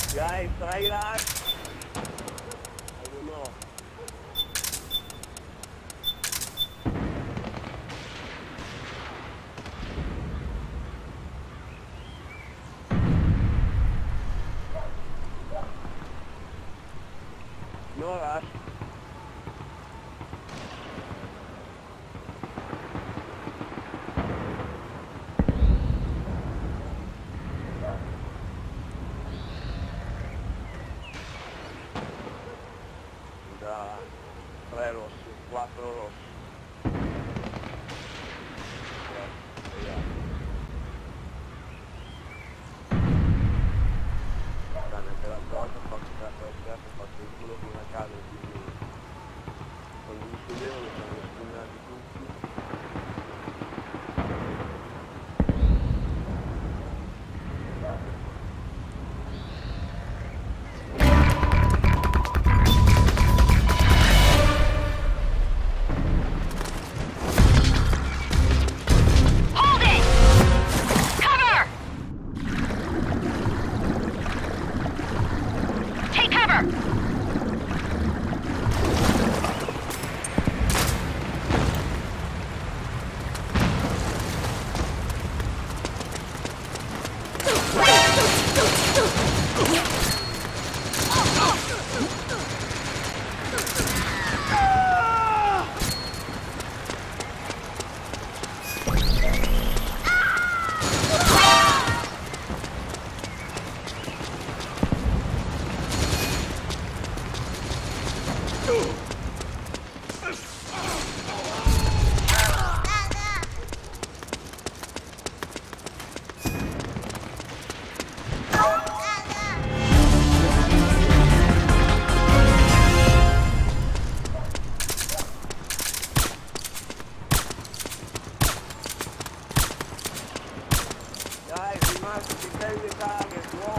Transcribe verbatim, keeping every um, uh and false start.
Guys, try that. I don't know. No rush. Da tre rossi, quattro rossi. Eh, vediamo. Dai, per la volta ho fatto il culo con una casa, quindi quando mi studevano mi sono spugnato tutti. Dai, rimasti, prendi target,